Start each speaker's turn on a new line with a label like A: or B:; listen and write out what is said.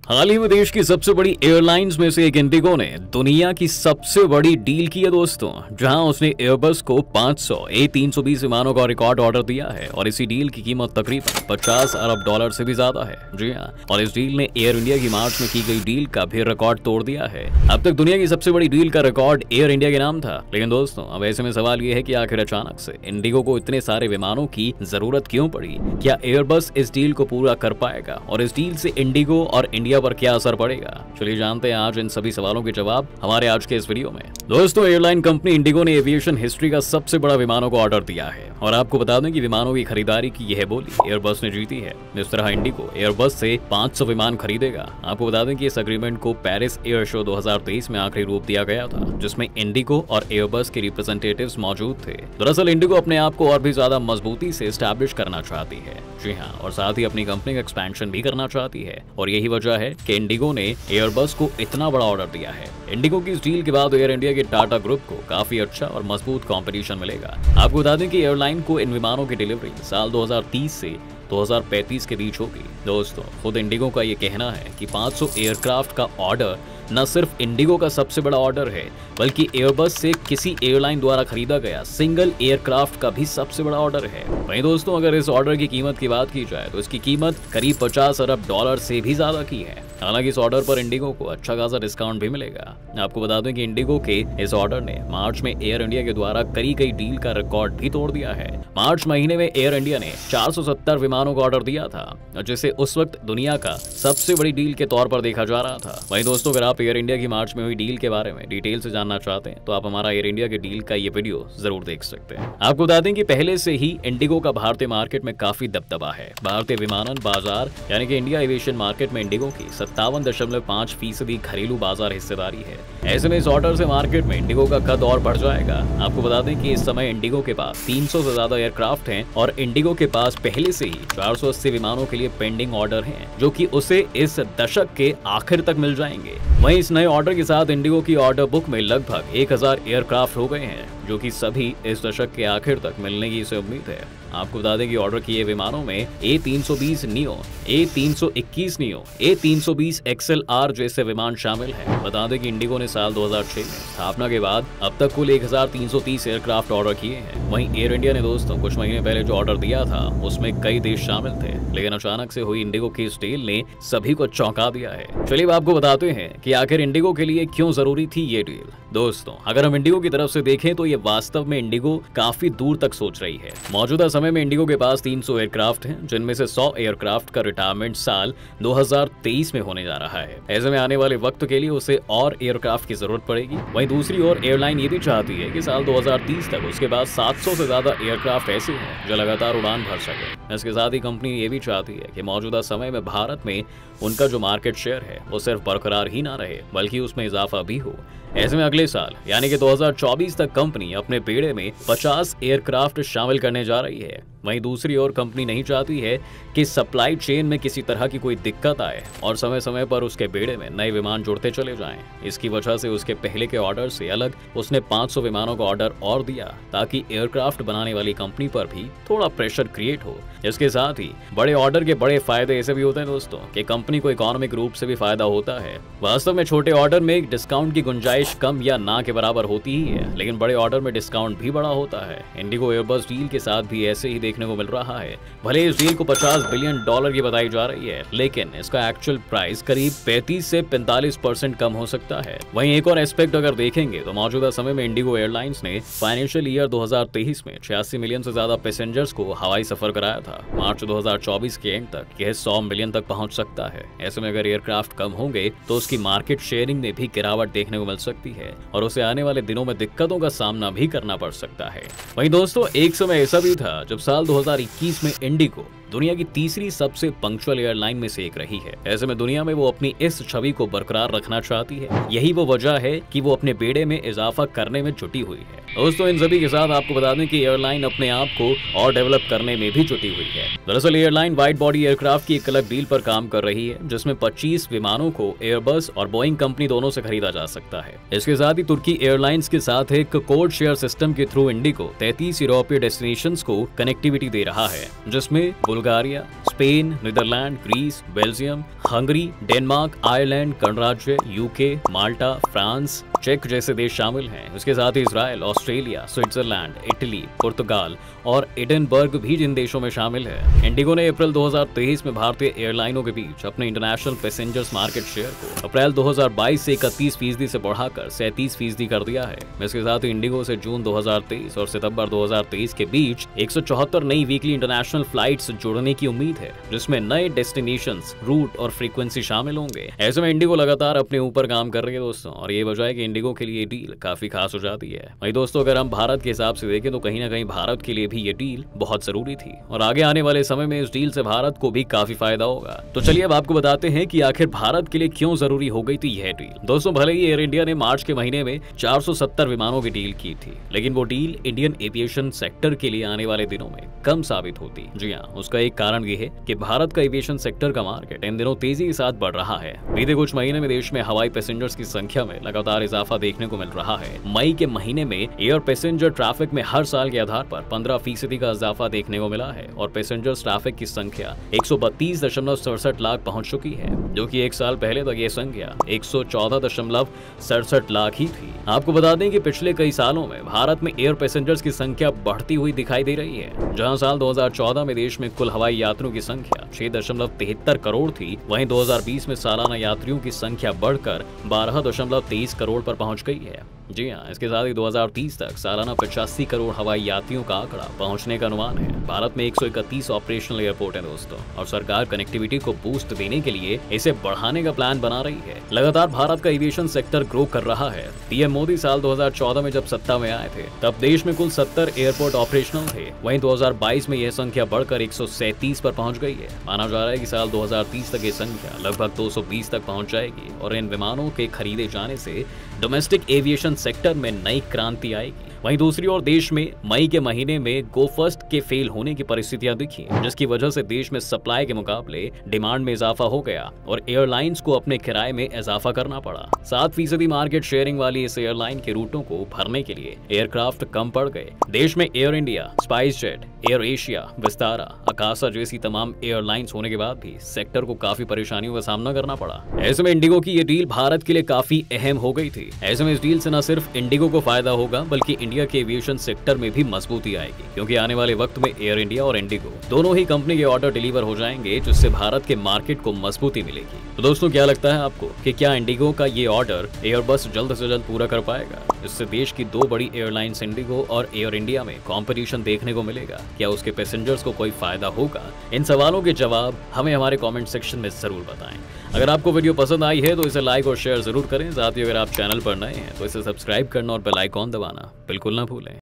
A: हाल ही में देश की सबसे बड़ी एयरलाइंस में से एक इंडिगो ने दुनिया की सबसे बड़ी डील की है दोस्तों, जहां उसने एयरबस को 500 A320 विमानों का रिकॉर्ड ऑर्डर दिया है और इसी डील की कीमत तकरीबन 50 अरब डॉलर से भी ज्यादा है। जी हां, और इस डील ने एयर इंडिया की मार्च में की गई डील का भी रिकॉर्ड तोड़ दिया है। अब तक दुनिया की सबसे बड़ी डील का रिकॉर्ड एयर इंडिया के नाम था, लेकिन दोस्तों अब ऐसे में सवाल ये है कि आखिर अचानक से इंडिगो को इतने सारे विमानों की जरूरत क्यों पड़ी? क्या एयरबस इस डील को पूरा कर पाएगा और इस डील से इंडिगो और इंडिया पर क्या असर पड़ेगा? चलिए जानते हैं आज इन सभी सवालों के जवाब हमारे आज के इस वीडियो में। दोस्तों, एयरलाइन कंपनी इंडिगो ने एविएशन हिस्ट्री का सबसे बड़ा विमानों को ऑर्डर दिया है और आपको बता दें कि विमानों की खरीदारी की यह बोली एयरबस ने जीती है। इस तरह इंडिगो एयरबस से 500 विमान खरीदेगा। आपको बता दें कि इस एग्रीमेंट को पेरिस एयर शो 2023 में आखिरी रूप दिया गया था, जिसमें इंडिगो और एयरबस के रिप्रेजेंटेटिव्स मौजूद थे। दरअसल इंडिगो अपने आप को और भी ज्यादा मजबूती से एस्टैब्लिश करना चाहती है। जी हाँ, और साथ ही अपनी कंपनी का एक्सपेंशन भी करना चाहती है और यही वजह है कि इंडिगो ने एयरबस को इतना बड़ा ऑर्डर दिया है। इंडिगो की इस डील के बाद एयर इंडिया के टाटा ग्रुप को काफी अच्छा और मजबूत कंपटीशन मिलेगा। आपको बता दें कि एयरलाइन को इन विमानों की डिलीवरी साल 2030 से 2035 के बीच होगी। दोस्तों, खुद इंडिगो का ये कहना है कि 500 एयरक्राफ्ट का ऑर्डर न सिर्फ इंडिगो का सबसे बड़ा ऑर्डर है, बल्कि एयरबस से किसी एयरलाइन द्वारा खरीदा गया सिंगल एयरक्राफ्ट का भी सबसे बड़ा ऑर्डर है। वहीं दोस्तों, अगर इस ऑर्डर की कीमत की बात की जाए तो इसकी कीमत करीब 50 अरब डॉलर से भी ज्यादा की है। हालांकि इस ऑर्डर पर इंडिगो को अच्छा खासा डिस्काउंट भी मिलेगा। आपको बता दें कि इंडिगो के इस ऑर्डर ने मार्च में एयर इंडिया के द्वारा करी गई डील का रिकॉर्ड भी तोड़ दिया है। मार्च महीने में एयर इंडिया ने 470 विमानों का ऑर्डर दिया था, जिसे उस वक्त दुनिया का सबसे बड़ी डील के तौर पर देखा जा रहा था। वहीं दोस्तों, अगर आप एयर इंडिया की मार्च में हुई डील के बारे में डिटेल से जानना चाहते हैं तो आप हमारा एयर इंडिया के डील का ये वीडियो जरूर देख सकते हैं। आपको बता दें कि पहले से ही इंडिगो का भारतीय मार्केट में काफी दबदबा है। भारतीय विमानन बाजार यानी कि इंडिया एविएशन मार्केट में इंडिगो की 57.5% घरेलू बाजार हिस्सेदारी है। ऐसे में इस ऑर्डर से मार्केट में इंडिगो का कद और बढ़ जाएगा। आपको बता दें कि इस समय इंडिगो के पास 300 से ज्यादा एयरक्राफ्ट हैं और इंडिगो के पास पहले से ही 480 विमानों के लिए पेंडिंग ऑर्डर हैं, जो कि उसे इस दशक के आखिर तक मिल जाएंगे। वहीं इस नए ऑर्डर के साथ इंडिगो की ऑर्डर बुक में लगभग 1000 एयरक्राफ्ट हो गए हैं, जो कि सभी इस दशक के आखिर तक मिलने की इसे उम्मीद है। आपको बता दें कि ऑर्डर किए विमानों में A320 neo, A321 neo, A320 XLR जैसे विमान शामिल हैं। बता दें कि इंडिगो ने साल 2006 में स्थापना के बाद अब तक कुल 1330 एयरक्राफ्ट ऑर्डर किए हैं। वहीं एयर इंडिया ने दोस्तों कुछ महीने पहले जो ऑर्डर दिया था उसमें कई देश शामिल थे, लेकिन अचानक से हुई इंडिगो की इस डील ने सभी को चौंका दिया है। चलिए आपको बताते हैं कि आखिर इंडिगो के लिए क्यों जरूरी थी ये डील। दोस्तों, अगर हम इंडिगो की तरफ से देखें तो ये वास्तव में इंडिगो काफी दूर तक सोच रही है। मौजूदा समय में इंडिगो के पास 300 एयरक्राफ्ट हैं, जिनमें से 100 एयरक्राफ्ट का रिटायरमेंट साल 2023 में होने जा रहा है। ऐसे में आने वाले वक्त के लिए उसे और एयरक्राफ्ट की जरूरत पड़ेगी। वहीं दूसरी ओर एयरलाइन ये भी चाहती है कि साल 2030 तक उसके पास 700 से ज्यादा एयरक्राफ्ट ऐसे हैं जो लगातार उड़ान भर सके। इसके साथ ही कंपनी ये भी चाहती है कि मौजूदा समय में भारत में उनका जो मार्केट शेयर है वो सिर्फ बरकरार ही ना रहे, बल्कि उसमें इजाफा भी हो। ऐसे में अगले साल यानी कि 2024 तक कंपनी अपने बेड़े में 50 एयरक्राफ्ट शामिल करने जा रही है। वहीं दूसरी ओर कंपनी नहीं चाहती है कि सप्लाई चेन में किसी तरह की कोई दिक्कत आए और समय समय पर उसके बेड़े में नए विमान जुड़ते चले जाएं। इसकी वजह से उसके पहले के ऑर्डर से अलग उसने 500 विमानों का ऑर्डर और दिया, ताकि एयरक्राफ्ट बनाने वाली कंपनी पर भी थोड़ा प्रेशर क्रिएट हो। इसके साथ ही बड़े ऑर्डर के बड़े फायदे ऐसे भी होते हैं दोस्तों कि कंपनी को इकोनॉमिक रूप से भी फायदा होता है। वास्तव में छोटे ऑर्डर में डिस्काउंट की गुंजाइश कम या ना के बराबर होती ही है, लेकिन बड़े ऑर्डर में डिस्काउंट भी बड़ा होता है। इंडिगो एयरबस डील के साथ भी ऐसे ही देखने को मिल रहा है। भले इस डील को 50 बिलियन डॉलर की बताई जा रही है, लेकिन इसका एक्चुअल प्राइस करीब 35 से 45% कम हो सकता है। वहीं एक और एस्पेक्ट अगर देखेंगे तो मौजूदा समय में इंडिगो एयरलाइंस ने फाइनेंशियल ईयर 2023 में 86 मिलियन से ज्यादा पैसेंजर्स को हवाई सफर कराया था। मार्च 2024 के एंड तक यह 100 मिलियन तक पहुंच सकता है। ऐसे में अगर एयरक्राफ्ट कम होंगे तो उसकी मार्केट शेयरिंग में भी गिरावट देखने को मिल सकती है और उसे आने वाले दिनों में दिक्कतों का सामना भी करना पड़ सकता है। वहीं दोस्तों, एक समय ऐसा भी था जब साल 2021 में इंडिगो दुनिया की तीसरी सबसे पंक्चुअल एयरलाइन में से एक रही है। ऐसे में दुनिया में वो अपनी इस छवि को बरकरार रखना चाहती है। यही वो वजह है कि वो अपने बेड़े में इजाफा करने में जुटी हुई है। दोस्तों, इन सभी के साथ आपको बता दें कि एयरलाइन अपने आप को और डेवलप करने में भी जुटी हुई है। दरअसल एयरलाइन वाइड बॉडी एयरक्राफ्ट की एक अलग डील पर काम कर रही है, जिसमें 25 विमानों को एयरबस और बोइंग कंपनी दोनों से खरीदा जा सकता है। इसके साथ ही तुर्की एयरलाइंस के साथ एक कोड शेयर सिस्टम के थ्रू इंडिगो 33 यूरोपीय डेस्टिनेशंस को कनेक्टिविटी दे रहा है, जिसमें Bulgaria, Spain, Netherland, Greece, Belgium, Hungary, Denmark, Ireland, गणराज्य, यूके, माल्टा, फ्रांस, चेक जैसे देश शामिल हैं। उसके साथ ही इजराइल, ऑस्ट्रेलिया, स्विट्जरलैंड, इटली, पुर्तगाल और एडिनबर्ग भी जिन देशों में शामिल है। इंडिगो ने अप्रैल 2023 में भारतीय एयरलाइनों के बीच अपने इंटरनेशनल पैसेंजर्स मार्केट शेयर को अप्रैल 2022 से 31% से बढ़ाकर 37% कर दिया है। इसके साथ ही इंडिगो से जून 2023 और सितंबर 2023 के बीच 174 नई वीकली इंटरनेशनल फ्लाइट्स जुड़ने की उम्मीद है, जिसमें नए डेस्टिनेशंस, रूट और फ्रीक्वेंसी शामिल होंगे। ऐसे में इंडिगो लगातार अपने ऊपर काम कर रही है दोस्तों, और ये वजह है कि इंडिगो के लिए डील काफी खास हो जाती है। वही दोस्तों, अगर हम भारत के हिसाब से देखें तो कहीं ना कहीं भारत के लिए भी ये डील बहुत जरूरी थी, और आगे आने वाले समय में इस डील से भारत को भी काफी फायदा होगा। तो चलिए अब आपको बताते हैं कि आखिर भारत के लिए क्यों जरूरी हो गई थी यह डील। दोस्तों, भले ही एयर इंडिया ने मार्च के महीने में 470 विमानों की डील की थी, लेकिन वो डील इंडियन एविएशन सेक्टर के लिए आने वाले दिनों में कम साबित होती। जी हाँ, उसका एक कारण ये है कि भारत का एविएशन सेक्टर का मार्केट इन दिनों तेजी के साथ बढ़ रहा है। बीते कुछ महीने में देश में हवाई पैसेंजर्स की संख्या में लगातार इजाफा देखने को मिल रहा है। मई के महीने में एयर पैसेंजर ट्रैफिक में हर साल के आधार पर 15% का इजाफा देखने को मिला है, और पैसेंजर्स ट्रैफिक की संख्या 132.67 लाख पहुंच चुकी है, जो कि एक साल पहले तक ये संख्या 114.67 लाख ही थी। आपको बता दें कि पिछले कई सालों में भारत में एयर पैसेंजर्स की संख्या बढ़ती हुई दिखाई दे रही है। जहां साल 2014 में देश में कुल हवाई यात्रियों की संख्या 6.73 करोड़ थी, वहीं 2020 में सालाना यात्रियों की संख्या बढ़कर 12.23 करोड़ पर पहुंच गई है। जी हाँ, इसके साथ ही 2030 तक सालाना 85 करोड़ हवाई यात्रियों का आंकड़ा पहुंचने का अनुमान है। भारत में 131 ऑपरेशनल एयरपोर्ट है दोस्तों, और सरकार कनेक्टिविटी को बूस्ट देने के लिए इसे बढ़ाने का प्लान बना रही है। लगातार भारत का एविएशन सेक्टर ग्रो कर रहा है। पीएम मोदी साल 2014 में जब सत्ता में आए थे, तब देश में कुल 70 एयरपोर्ट ऑपरेशनल थे। वहीं 2022 में यह संख्या बढ़कर 137 पर पहुंच गई है। माना जा रहा है कि साल 2030 तक ये संख्या लगभग 220 तक पहुंच जाएगी, और इन विमानों के खरीदे जाने से डोमेस्टिक एविएशन सेक्टर में नई क्रांति आएगी। वहीं दूसरी ओर देश में मई के महीने में गो फर्स्ट के फेल होने की परिस्थितियां दिखी, जिसकी वजह से देश में सप्लाई के मुकाबले डिमांड में इजाफा हो गया और एयरलाइंस को अपने किराए में इजाफा करना पड़ा। 7% मार्केट शेयरिंग वाली इस एयरलाइन के रूटों को भरने के लिए एयरक्राफ्ट कम पड़ गए। देश में Air India, Spice Jet, Air Asia, Vistara, Akasa जैसी तमाम एयरलाइंस होने के बाद भी सेक्टर को काफी परेशानियों का सामना करना पड़ा। ऐसे में इंडिगो की ये डील भारत के लिए काफी अहम हो गई थी। ऐसे में इस डील से न सिर्फ इंडिगो को फायदा होगा, बल्कि इंडिया के एविएशन सेक्टर में भी मजबूती आएगी, क्योंकि आने वाले वक्त में एयर इंडिया और इंडिगो दोनों ही कंपनी के ऑर्डर डिलीवर हो जाएंगे, जिससे भारत के मार्केट को मजबूती मिलेगी। तो दोस्तों, क्या लगता है आपको कि क्या इंडिगो का ये ऑर्डर एयरबस जल्द से जल्द पूरा कर पाएगा? इससे देश की दो बड़ी एयरलाइंस इंडिगो और एयर इंडिया में कंपटीशन देखने को मिलेगा। क्या उसके पैसेंजर्स को कोई फायदा होगा? इन सवालों के जवाब हमें हमारे कमेंट सेक्शन में जरूर बताएं। अगर आपको वीडियो पसंद आई है तो इसे लाइक और शेयर जरूर करें। साथ ही अगर आप चैनल पर नए हैं तो इसे सब्सक्राइब करना और बेल आइकॉन दबाना बिल्कुल ना भूलें।